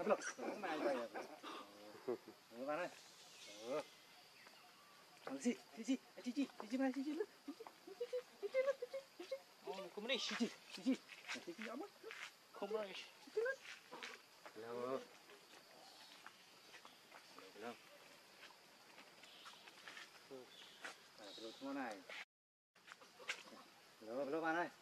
belum. Main saya. Mana? Cici, cici, cici, cici mana cici lu? Oh, không đi. Cici, cici, cici apa? Không đi. Cici lu. Belum. Belum. Belum semua này. Belum bạn ơi.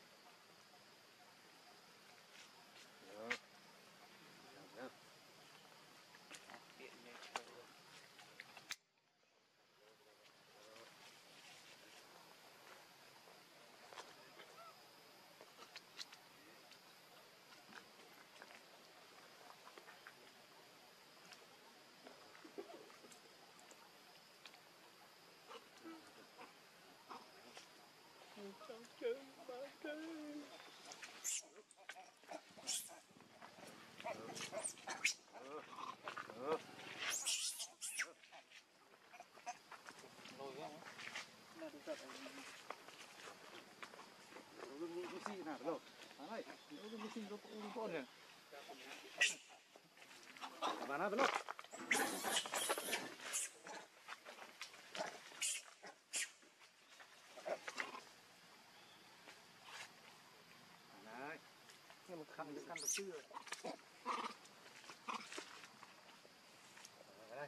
Belum. Belum. Điện này trời. Cháu chơi ba cây. Lôi ra. Nah, dekat. Mesti nah, belum. Hai, itu mesti rumput ya. Mana belum? Này, nhưng mà khăn được chưa? Đây.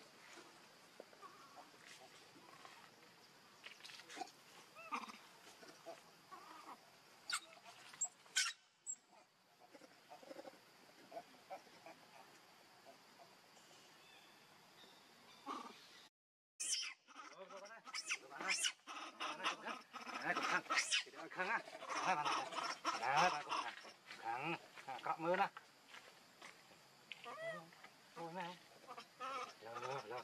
Khăn á, đó, khăn, cọp mưa nè, thôi này, rồi.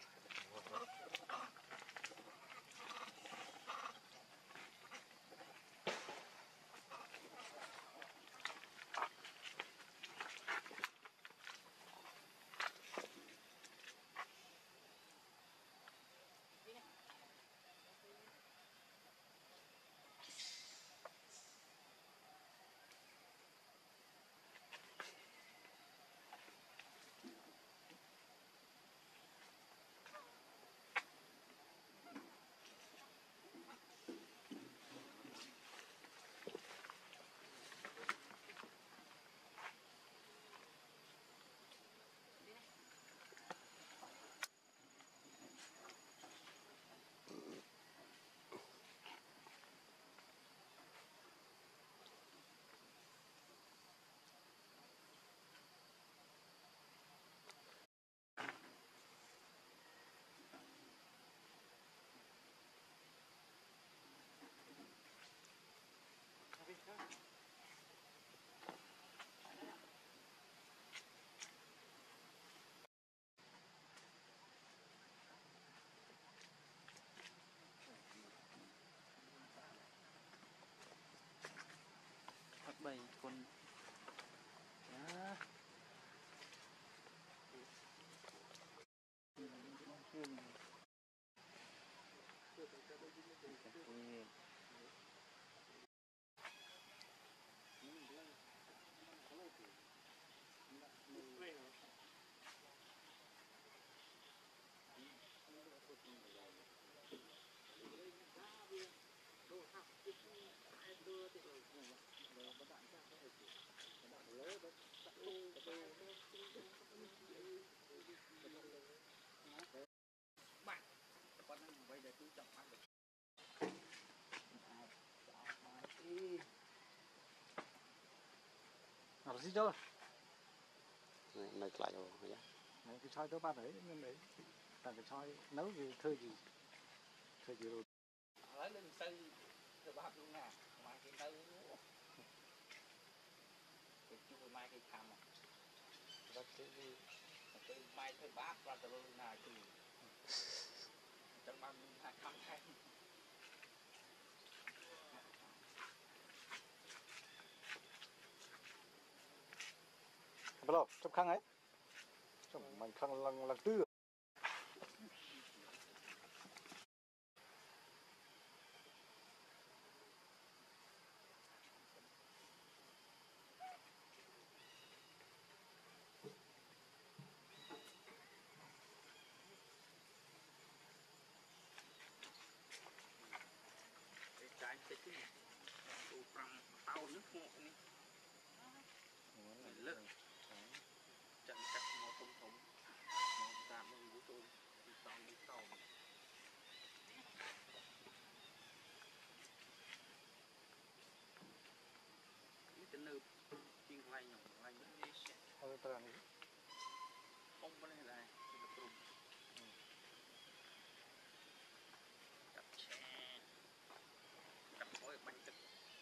Bắt bầy con. Đó. Bạn, con bây giờ chú trọng ăn được. Học gì chưa? Này lại rồi nhá. Đấy, cái choi tôi ba đấy nên đấy, tại cái choi nấu gì thơi gì rồi. Lấy lên xây rồi ba luôn nè, mai cái nấu. Cái chú mai cái tham à. Rất cái mai thôi bát ra từ luôn nè chú. Trong ba mình hai khăn thay. Belum, trong khăn ấy. Trong mình khăn lần tư. bao nước ngọt này lực chẳng chắc một tôm thùng một tạm một vũ tôm đi tàu những cái nơi chuyên lay những cái xe không có này là cái tập trung cặp xe cặp khối bánhទឹក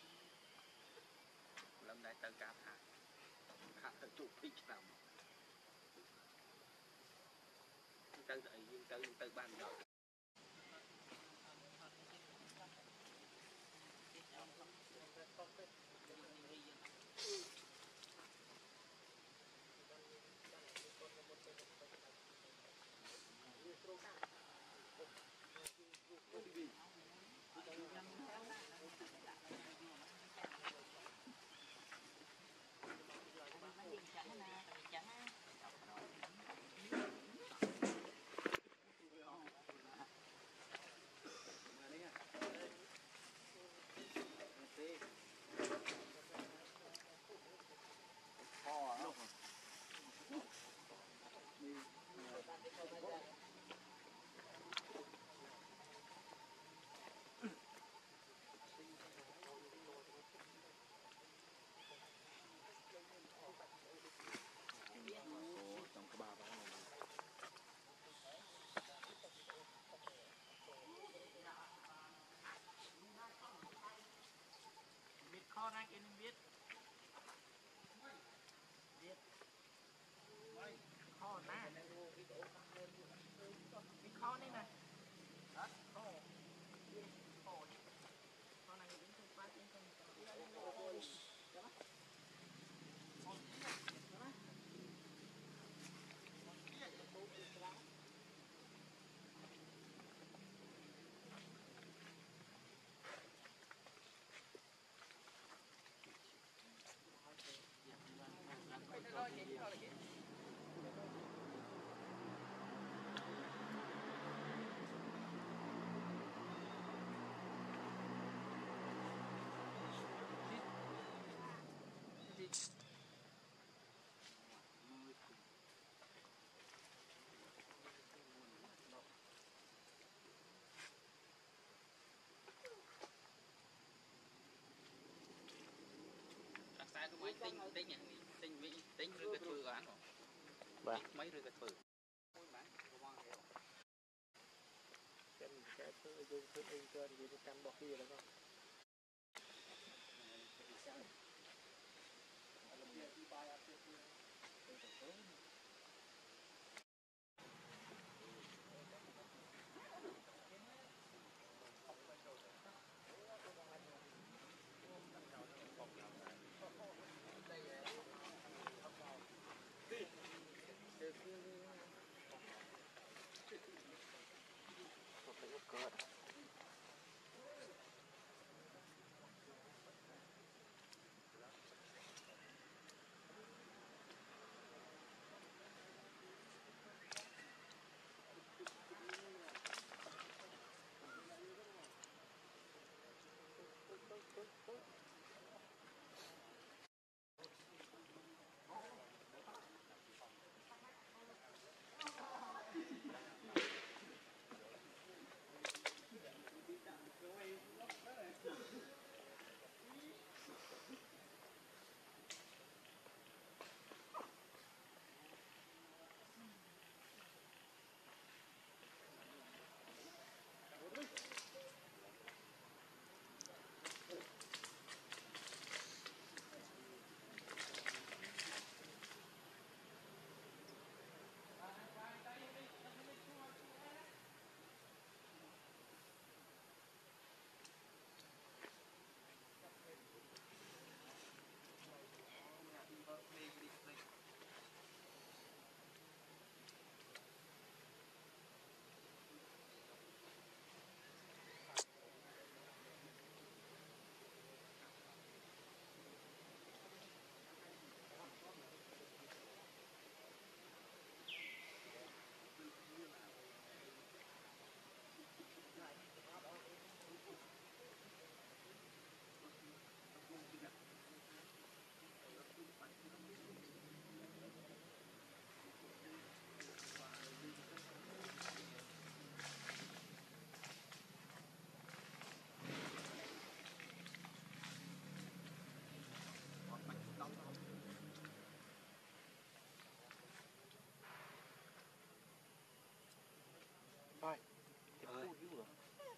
lần này tờ cá thả tờ chụp phích nằm từ ban đầu kho ra cái biết kho na cái kho này nè đó kho này cũng không quá trên con sai cái máy tính rồi cái thử án rồi mấy rồi cái thử cái thứ dùng thứ in trên gì nó cam bọc kia đó không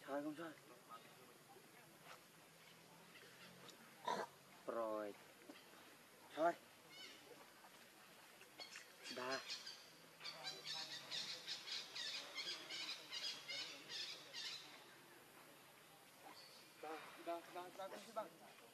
Thôi không sao. Rồi. Thôi. Đà. Đà con chứ bằng.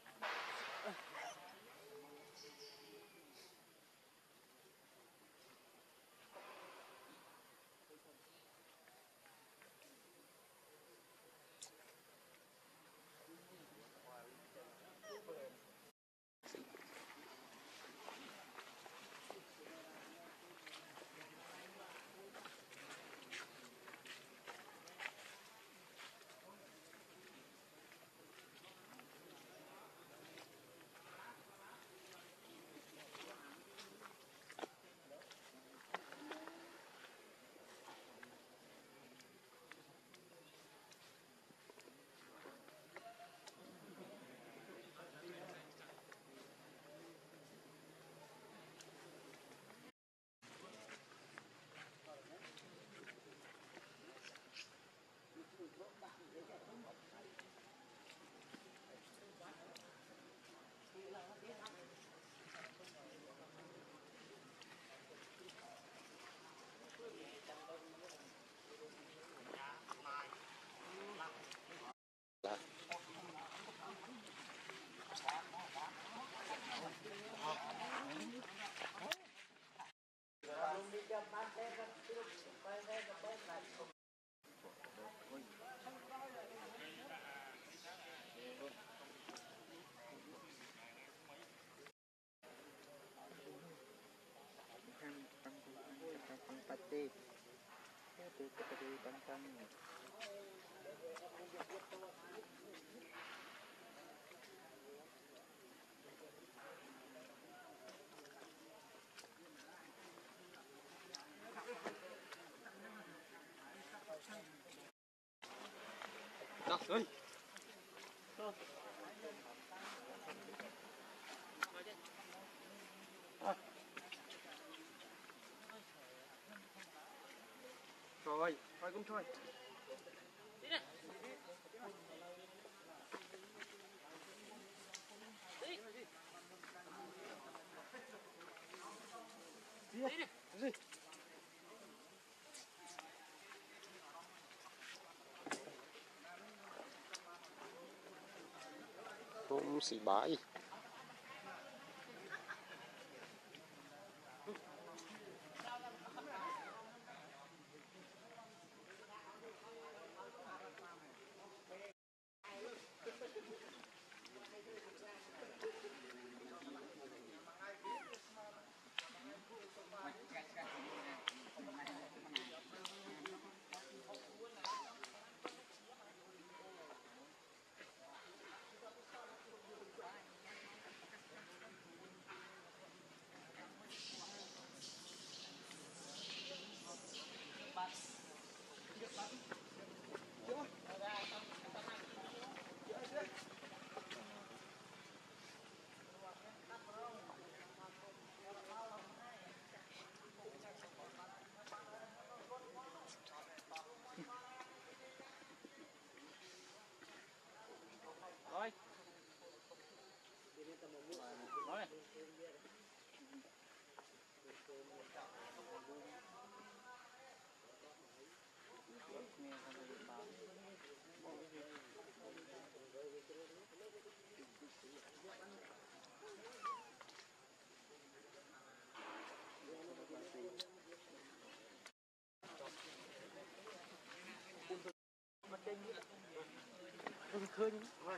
Ơi. Rồi, thôi cũng thôi. Cũng xì bãi. Rồi. Rồi. Khơi rồi.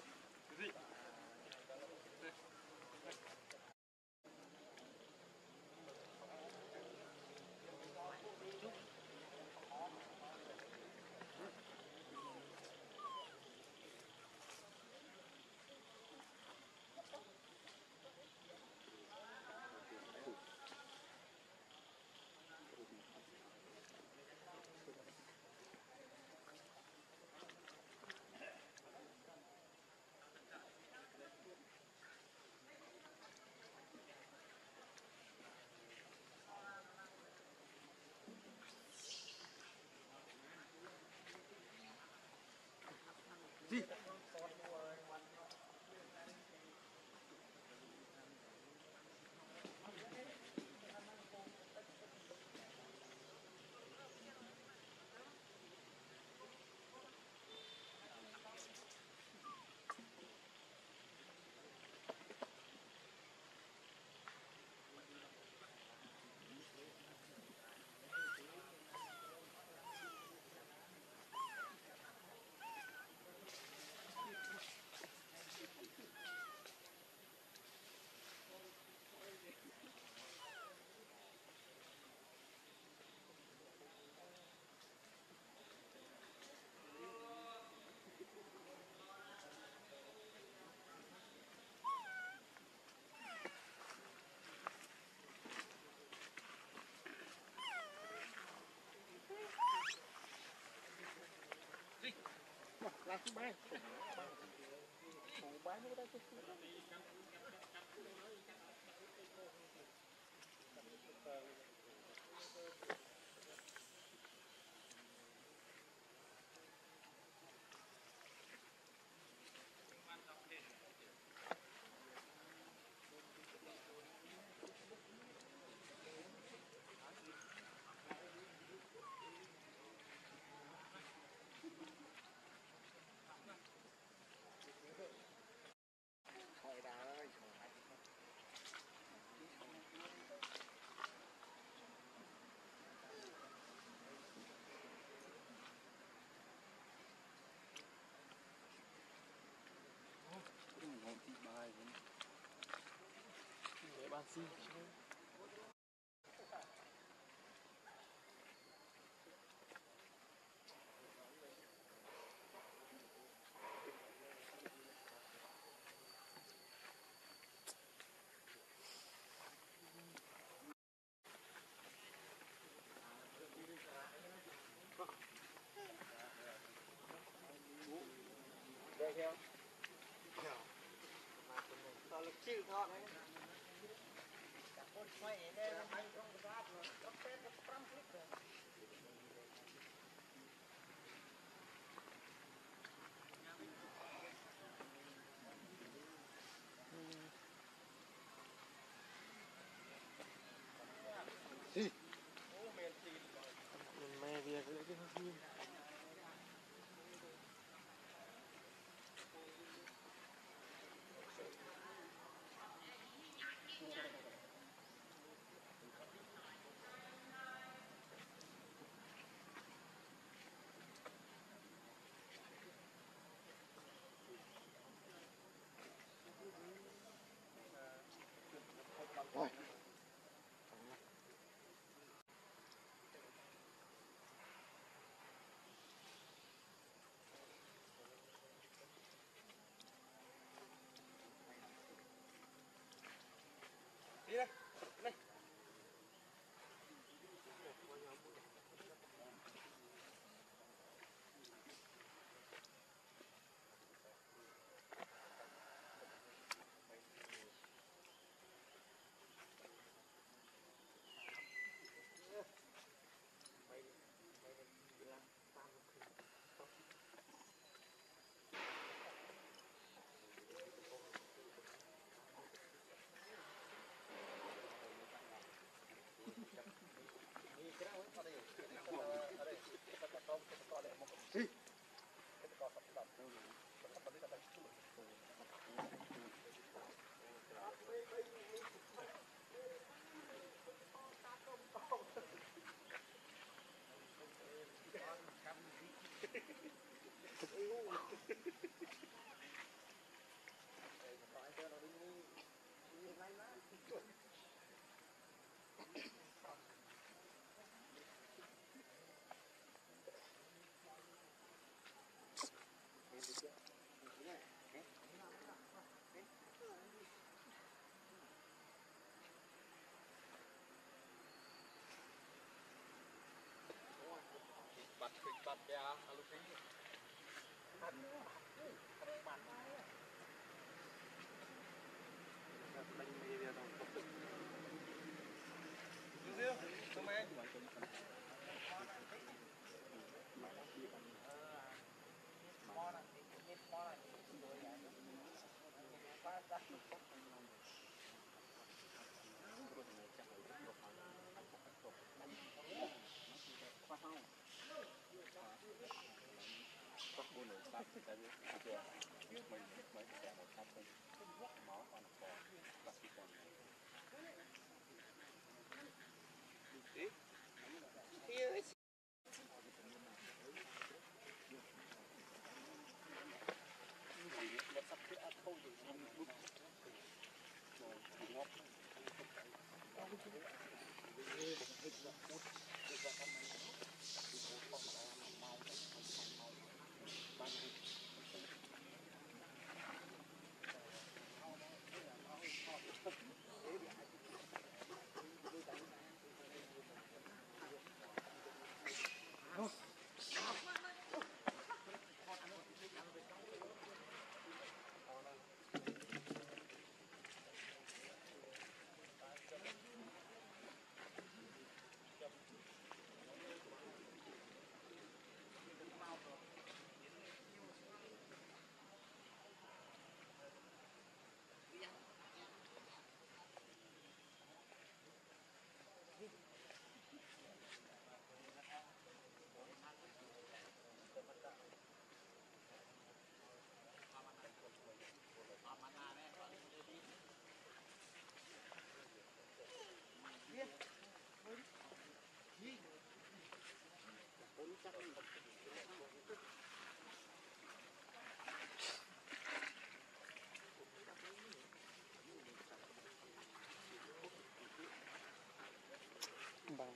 Bằng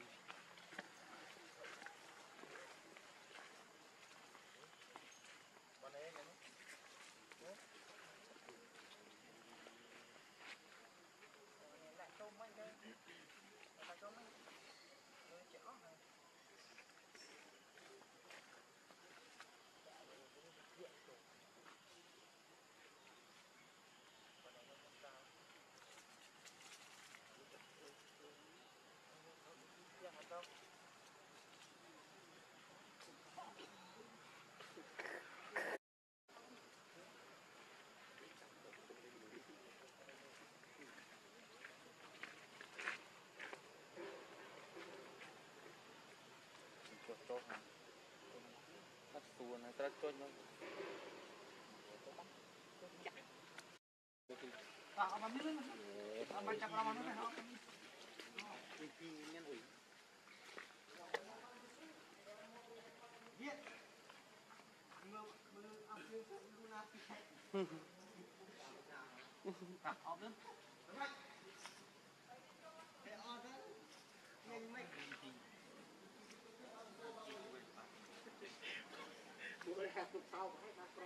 chốt hả? Bắt xuồng này rất chốt nó. Apa milih? Baca perawan itu apa? Nhân ủy Dia belum ambil lunasi. Ah, apa? Kayak ada yang make. Boleh aku tahu kan apa?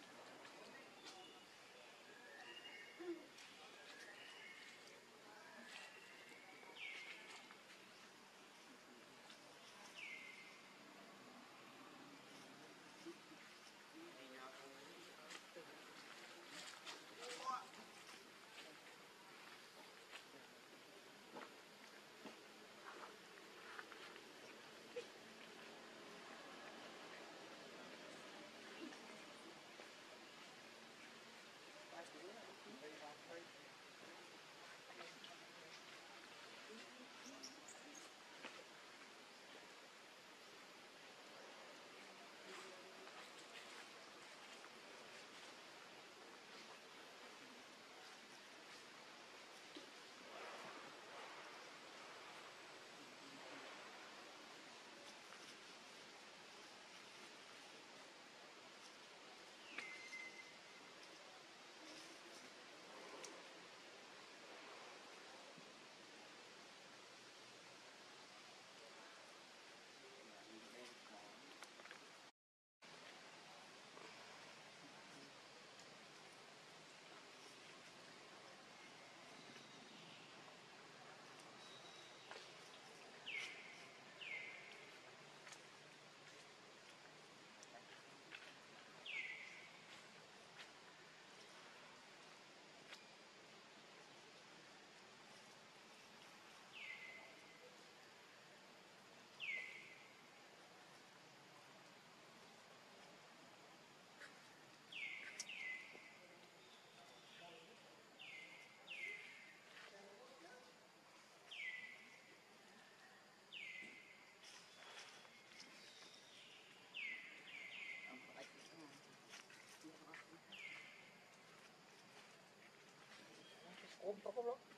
ôm tóc không lắm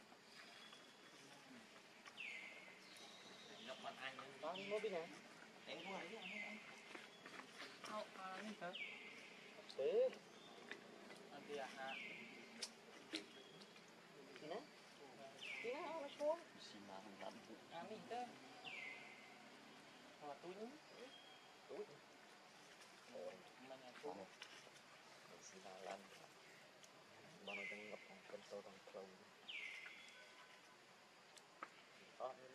nhập mặt anh đó nó đi nè em có ấy anh không anh hả thế anh đi à gì nè nó xuống xin mà thằng lắm mình thế mà túi túi mà nhà túi xin mà làm bao nhiêu ngập trong cơn sâu trong khâu đó đi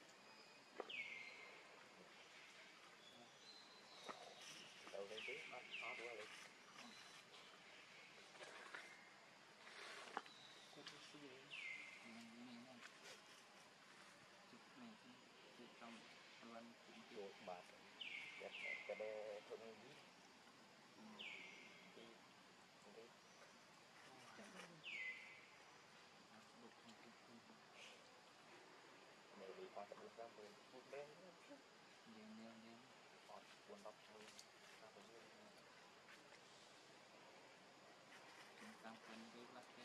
đầu lên tí đó đó đi chuột bạc cái đe thuận đi mày bị con tập luôn ra rồi chuột đen đen họ cuốn đọc thôi ta phải biết chúng ta cần cái lắc cây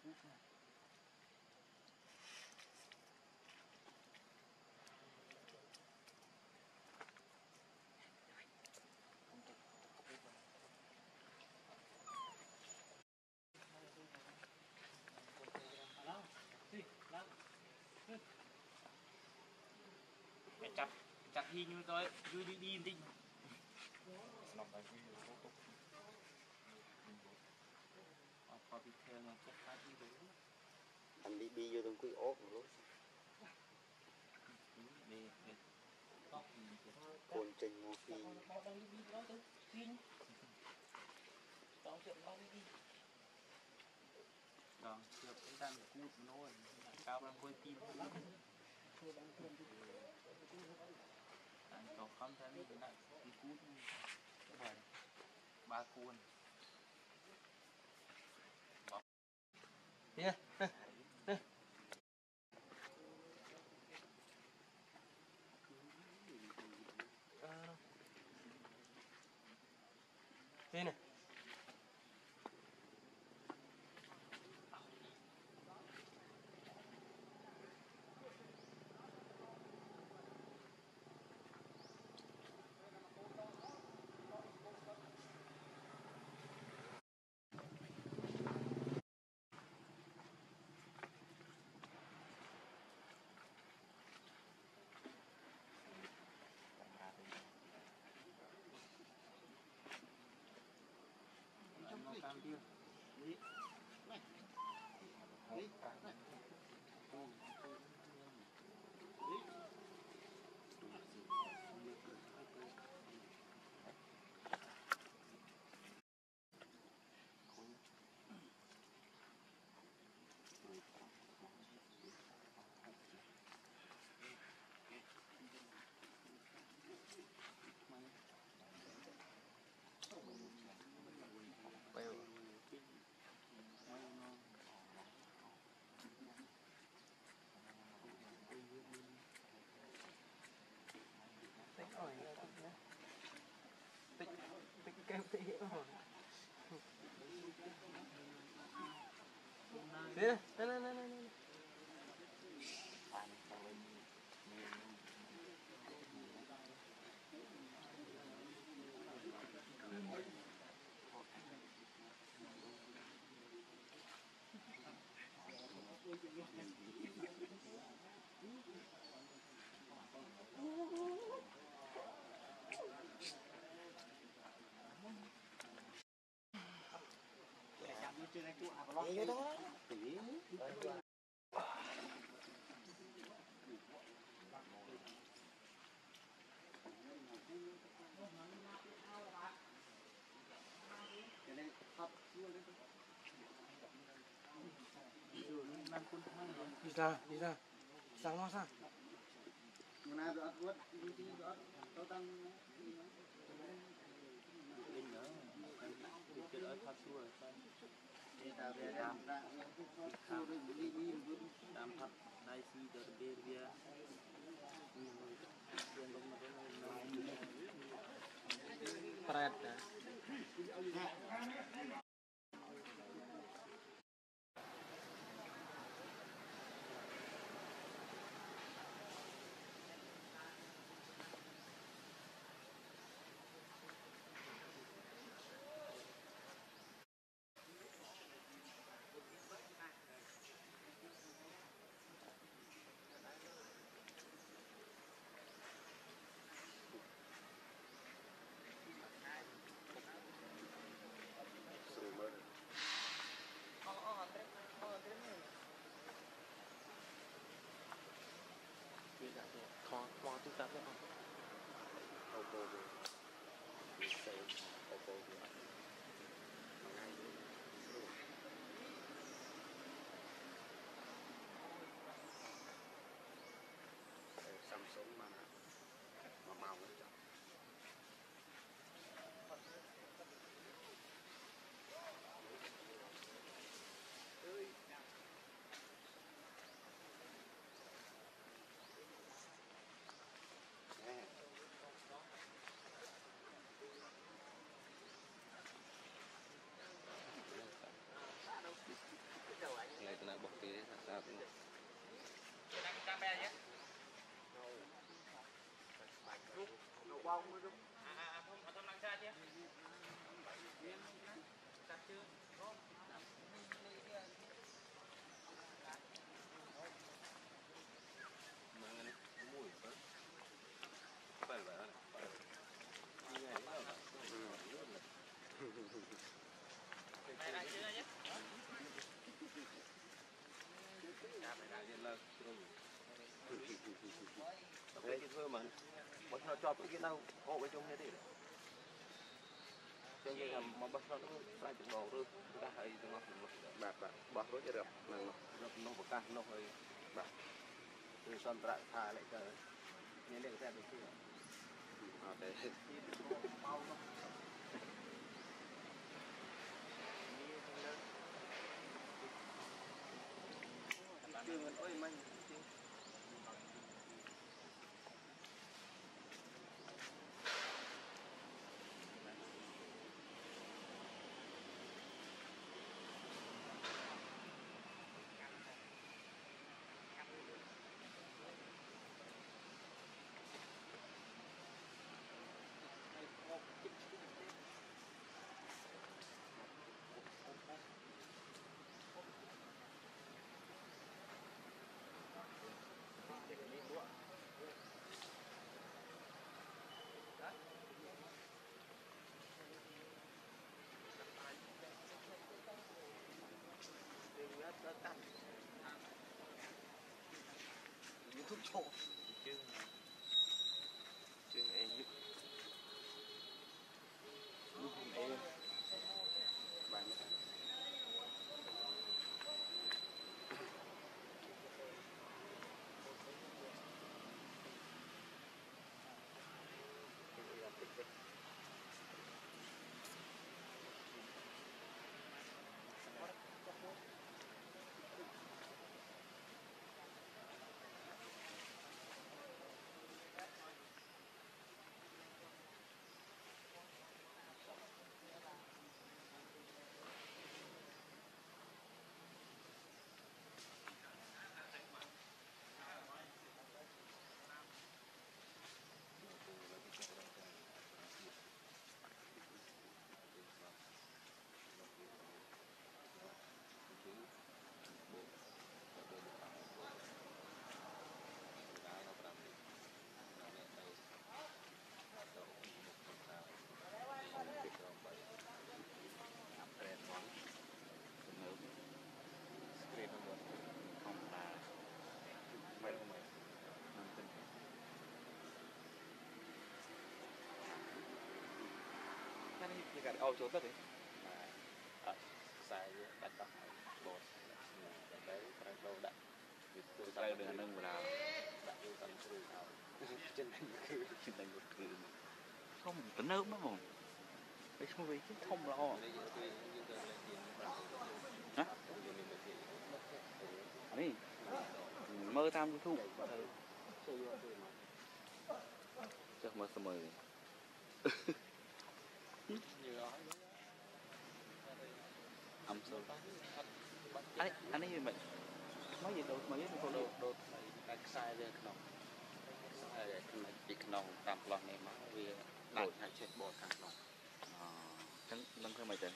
cút này. Chặt hi như tôi vui đi đi lòng bài vui tốt tốt có bị theo nó chắc phải đi đủ anh đi vô trong cái ốp luôn để tóc côn trình mua phi còn chưa cái đang cút nó cao bằng quay tim anh có không thấy cái này cái cút vậy ba cuốn Nè, nè, nè. Đây nè. nó cam chưa Nè, nè, nè, nè, nè. vậy đó Đi ra. Sang nó sang. lên nữa cái ở tháp xua đam tháp đại si từ bên kia Pret. Khó tu tập đấy không? ô tô đi xe ô tô đi Samsung mà màu nó chọn không làm sao chứ cắt chưa này là chưa nhé Đấy thôi mà bắt nó cho cái nào hộ cái chung như thế cho nên là mà bắt nó phải chụp đồ rồi ta hay nó bạc bạc rối cho được nó một căn nó hơi bạc từ son trại thả lại cái nên để xem được chưa đấy chưa mình ơi mình YouTube chỗ chứ em giúp em bạn cái ô chỗ tất đấy xài đặt tóc bột đấy phải đâu đặt tôi tay dengan nâng vào đặt vô tận từ nào trên đánh một cừ không tính nước mất rồi cái không vì chứ không lo hả này mơ tham thu chắc mơ mơ âm sâu anh ấy mình mấy gì đâu mấy con đồ cái sai lên cái nòng cái nòng tạm lòng này mà vì đặt hay chết bột thằng nòng chẳng nâng thêm mày chơi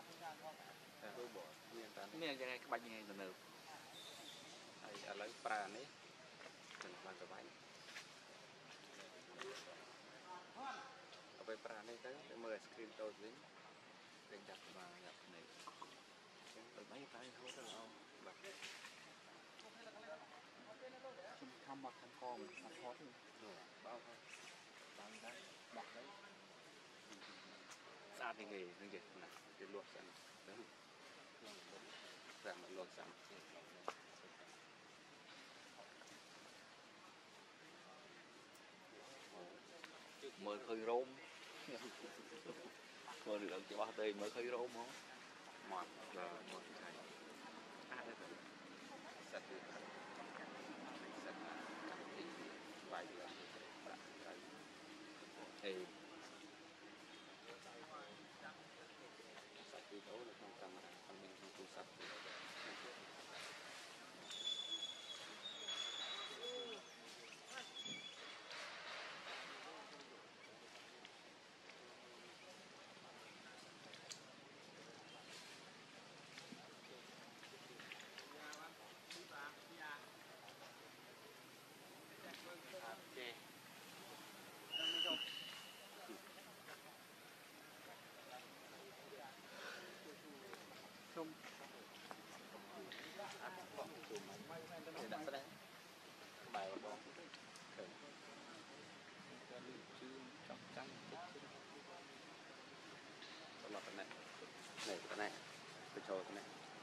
miếng cái này các bạn như này từ từ lấy pra này thành ban cái bánh ở bên pra này tới mời screen tôi dính để đặt và nhập này mấy cái thôi đó không thăm mặt thằng con mặt hót rồi bao thôi bao đấy đặt đấy xa thì nghề như vậy này cái luộc sẵn đấy rằng là luộc sẵn mới khơi rôm mới được chỉ bao tay mới khơi rôm không mọt là mọt cái đấy rồi sạch được sạch thì vài giờ thì sạch thì đấu là không camera còn mình không tu sạch បងឃើញតែលឺជឿចង់ចាំតិចសម្រាប់ណែនេះណែទៅចូលណែ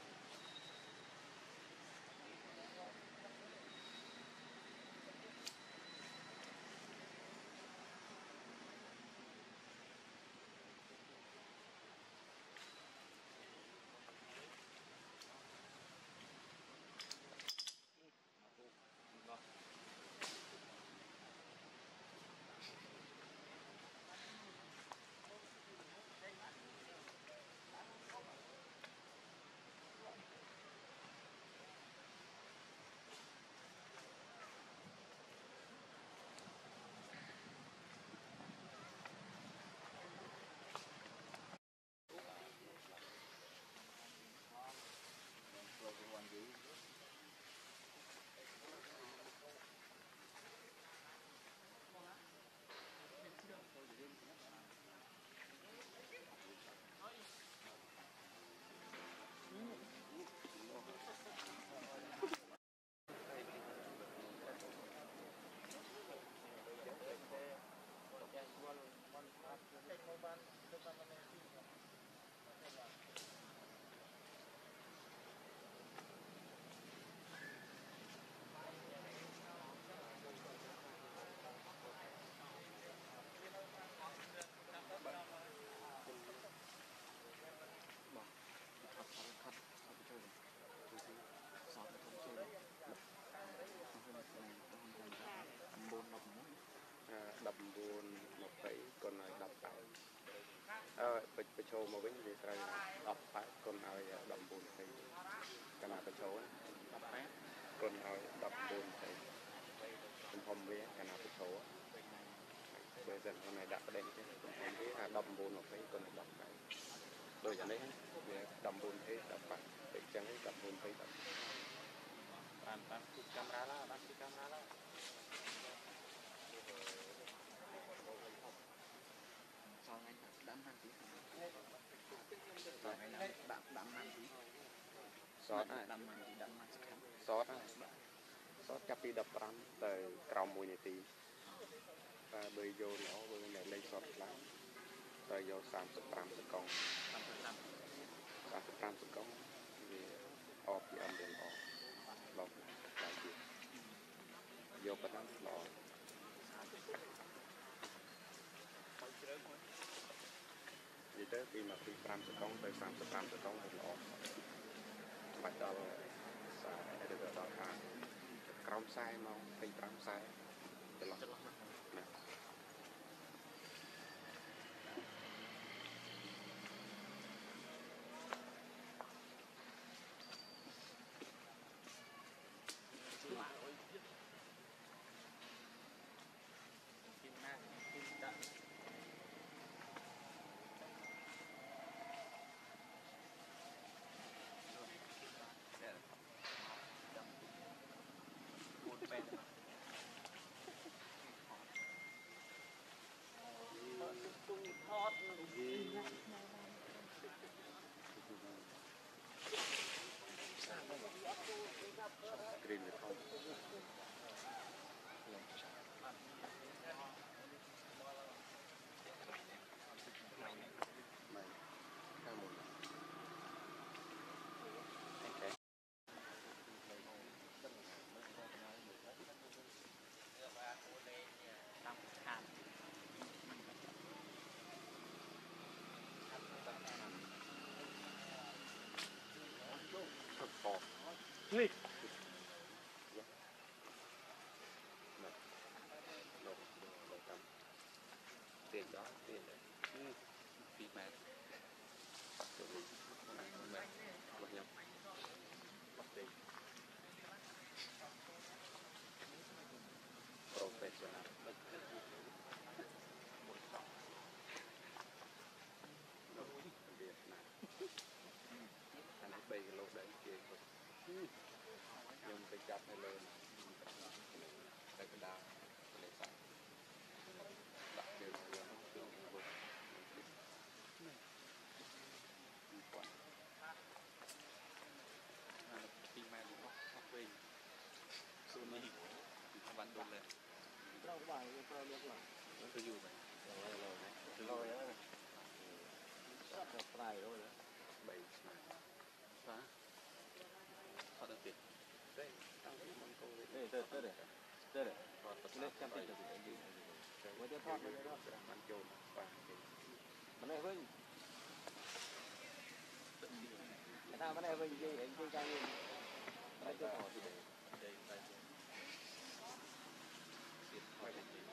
បញ្ចូលមកវិញវាត្រូវ18គុណឲ្យ14ទៅកាលណាបញ្ចូល18គុណឲ្យ14ទៅទំហំវាកាលណាបញ្ចូលបើសិនថ្ងៃដាក់ប្រដេញទេទំហំវាថា19 20គុណ18ដូចអានេះវា14 18ទៅចឹង14 20បានគឺកាមេរ៉ាឡាបានគឺកាមេរ៉ាឡាsao anh đám ăn tí đám ăn tí sót á đám ăn sót á sót chắp đi đập rắn từ còng mùi này tí và bơi vô nó bơi này lên sót lắm từ vô 35 sự công 35 sự công vì ọp thì âm đường ọp lọc lại chuyện vô bắt ăn lọ vì thế khi mà khi 5 sự công tới 35 sự công thì lọ bắt đầu sẽ được đào thải còng sai mà thì 5 sai để lọc nè green được không? Hey. Tiền đó, tiền đấy. Phí mẹ. Bắt được đi. Mẹ. Bắt nhầm. Bắt đi. Professional. Việt Nam. Anh ấy bay cái lô đấy kia. Nhưng phải chặt hay lên. Đây cái đào. Để sẵn. Đặt điều này là nó tương vực. Quan. Là phim mà Đâu có bài cho được là tôi dù vậy rồi á sắp được bài rồi đó 7 phá thật là tuyệt đây tăng cái món câu đấy đây đây còn tập lên chăm tích được với cái thoát với cái đó ăn trộn và cái này với cái nào cái này với gì anh chơi cái gì cái chơi thỏ thì đây đây tiền hỏi là gì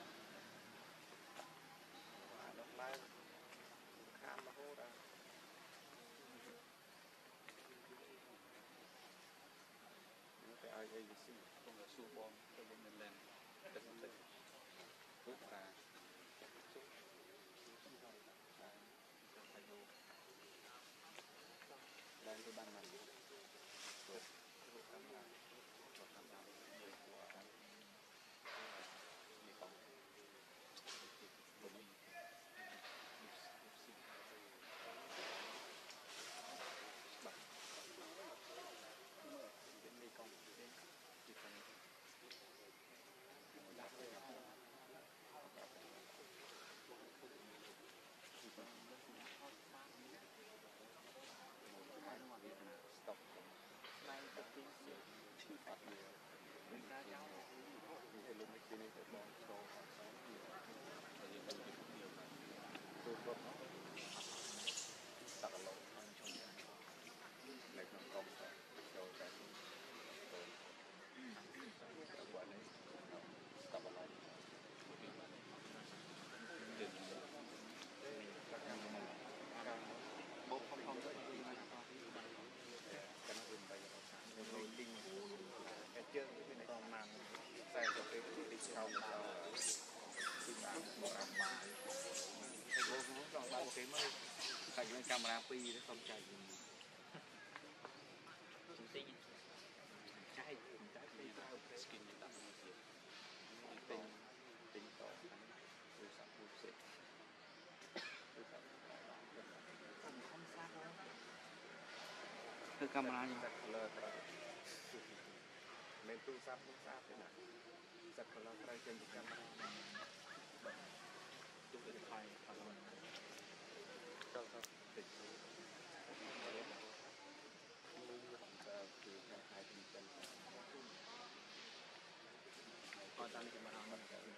nó lai khám mà hô ra nó phải ai đây gì không là su bom tôi vẫn nên lên cái gì đấy rút ra lên cái ban này rồi tham gia người của đi phòng của mình bên đi công bên đi phòng stop này tập trung chi phạt nhiều mình ra nhau thì lúc này này phải bỏ số nhiều tại vì mình nhiều là tôi có nó sạc lỗ anh trong nhà này nó công cho cái tôi các bạn ấy tập lại để các em mình bố không tới cái nó dùng tay rồi tinh cái chân cái này còn nằm tay cho cái sau tinh bản một làm bài cái bố cũng còn bao cái mới phải cái camera pi để không chạy gì tinh trái pi skin như tập tinh tinh to tôi sắp tôi sẽ không xa đâu cái camera gì nên tôi sắp thế nào giật vào nó ra trên camera tôi điện thoại cho tỉnh còn đang thì mà nó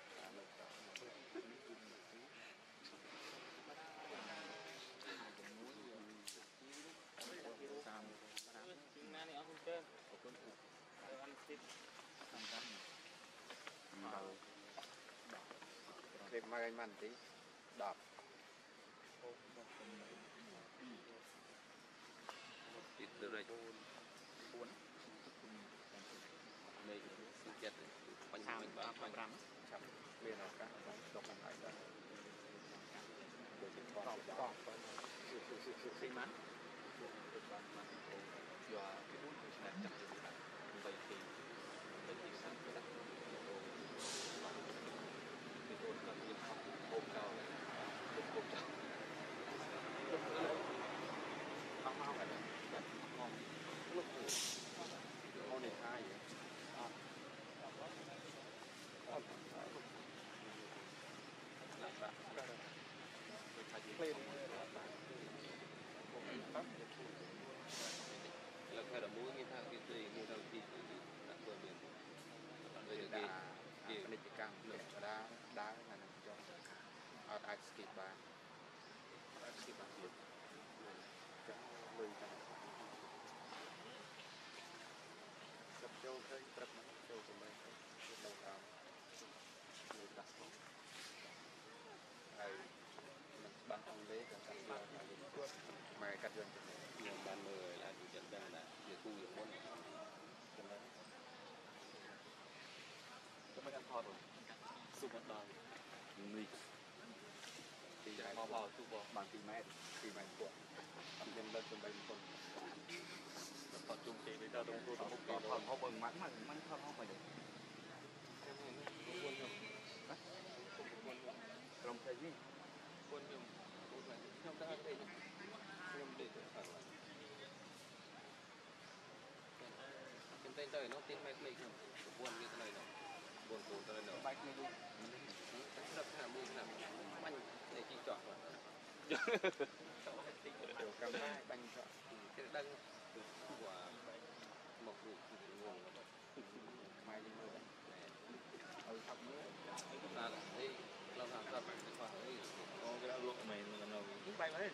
này ông chơi ăn thịt thêm mai mặn tí đọt thịt từ đây cuốn này sinh chất bánh bánh bánh rắn chấm bên nào cả độc làm lại đó để thịt con xinh mắn do cái bún của chúng ta chặt vậy thì sẵn cái đặt cái tôi cần việc học ôm cao ôm cao không phải là ngon lúc ngon này hai vậy là phải là mũi như thang cái gì như đầu tiên đã vừa biển rồi được cái này chỉ càng lượng đá là nằm cho ở ice skate bar được lười cả tập châu thấy tập nó châu của mình đầu vào lười đặt ai mình ban phong lễ cả các mà cắt dần nhiều ban mười là chủ trận đang là việc thu việc mônไม่กันทอดหรอสุกตอนนี่ตีเบาๆทุกบางตีแม่กว่าทำเป็นเลิกจนไปคนตอนจุ่มตีไปเจอตรงตัวตรงพวกเขาเบิ่งมันเข้าห้องไปเลยควรอยู่ตรงใจยิ่งควรอยู่ควรไหนทำได้เลยควรเด็ดอะไรเป็นเต้นเต้ยน้องตีนไม่เล็กควรมีอะไรเนาะ buồn cổ tới nữa bạch này luôn rất là buồn là bánh để chỉ chọn kiểu cầm hai bánh chọn cái đăng của một vụ nguồn mai đi mua học nữa là đây làm hàng thật phải có cái áo lụa mày là nó bay vào đấy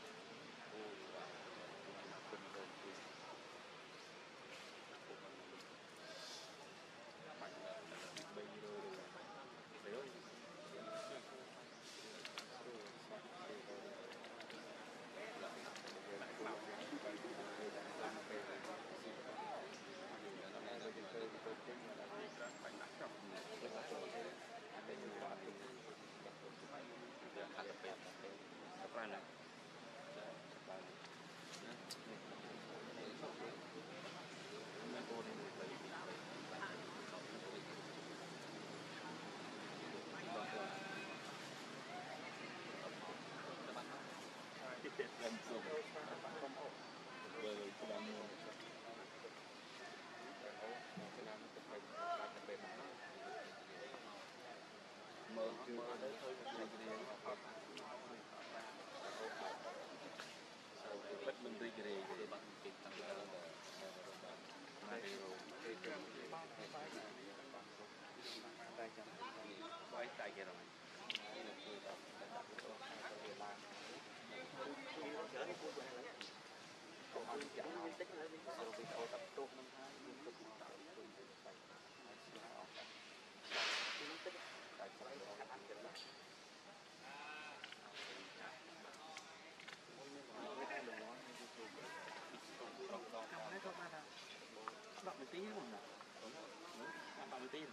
tí mà bạn tí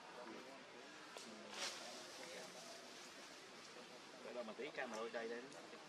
rồi mà tí camera đôi đây đấy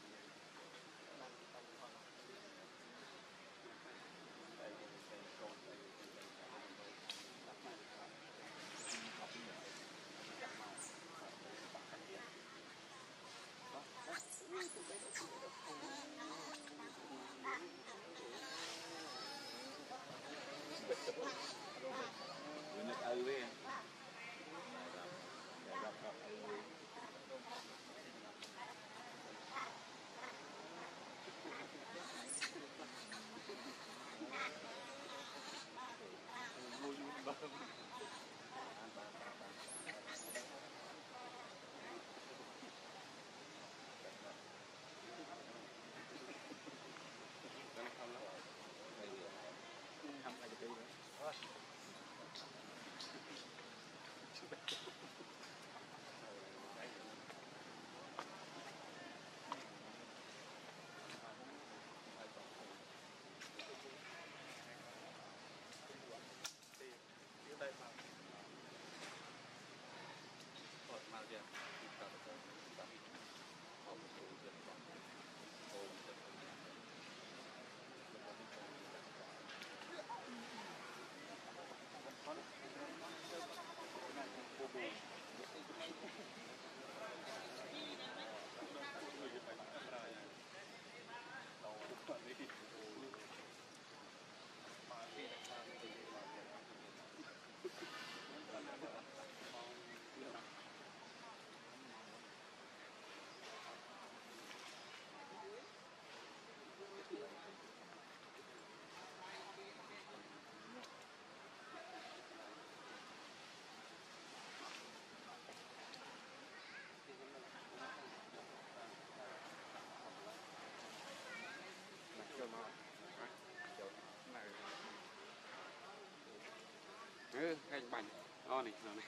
cái bánh ngon này này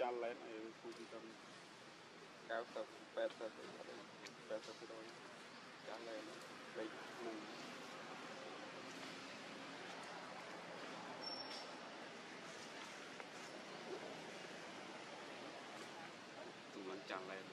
chăn lên này cũng chỉ tầm cao tầm 80 rồi chăn lên đây mình chăn lên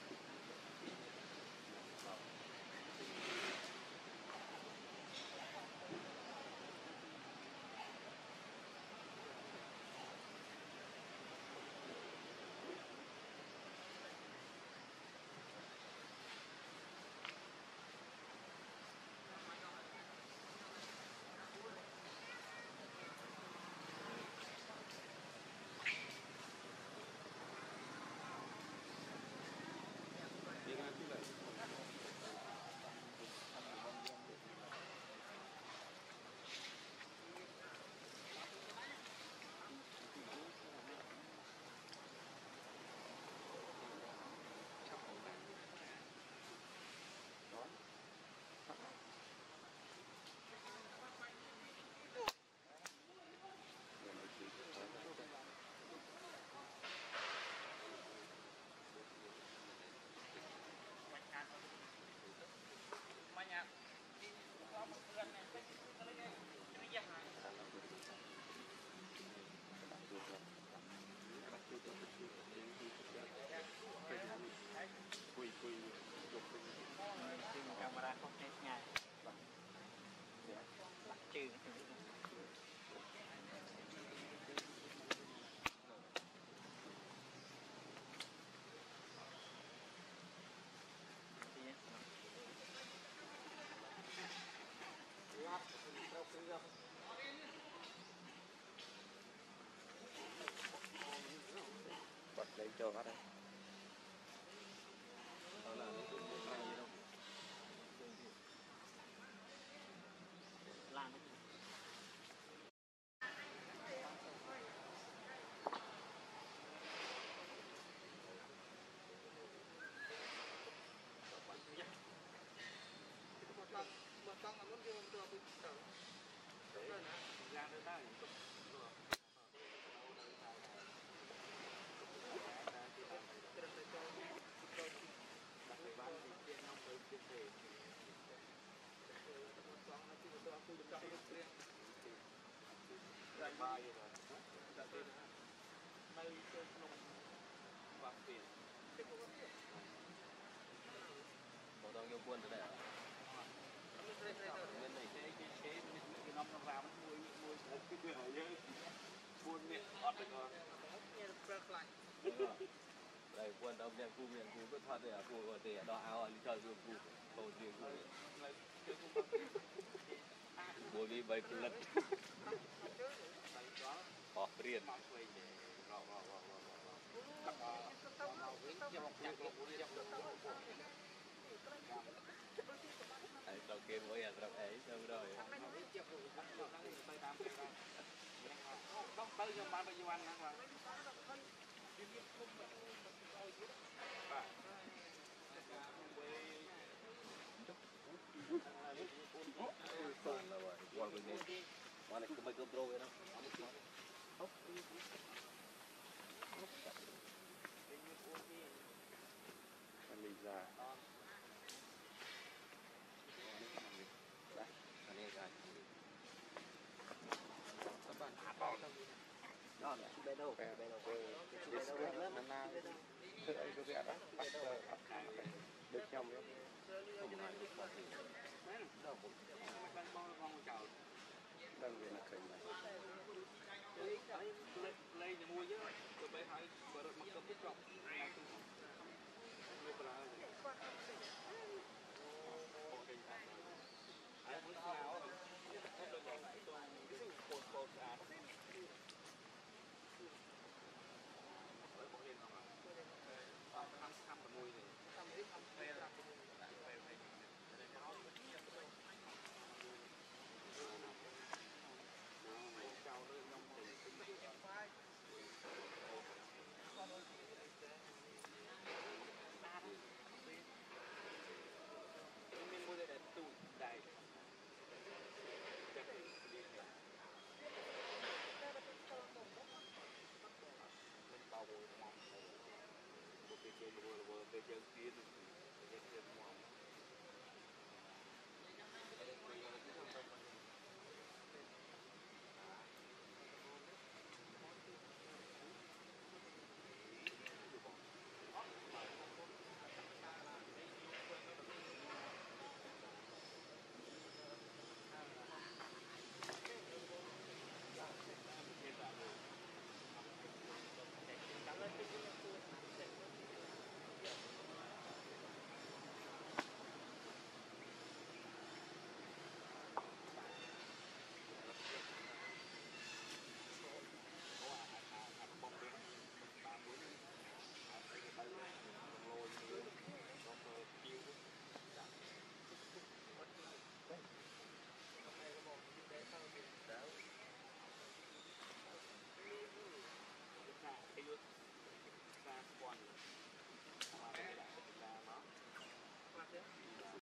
camera không hết nhai trừ bật lấy cho các đây làm Bộ tông vô quân tới đây à? Bên này cái nông nó vào nó mùi cái người hỏi chứ buồn miệng ọt được rồi đây quân ông nhà cu miệng cu cứ thoát đây à cu ở đây đo áo đi chơi luôn cu cầu tiền cu bồi đi bay cứ lật họ riêng đầu kia mỗi nhà tập ấy xong rồi không tới cho bạn bao nhiêu anh hả quan bên này quan này cứ mấy cơm trâu vậy đó mình ra anh em cái đó là bé đâu na thưa ấy cái việc đó bắt khá được trong đó đang về là khởi này lấy nhà mua chứ rồi bé hỏi bờ đất mặc cơm tiếp trọng rồi bây giờ kia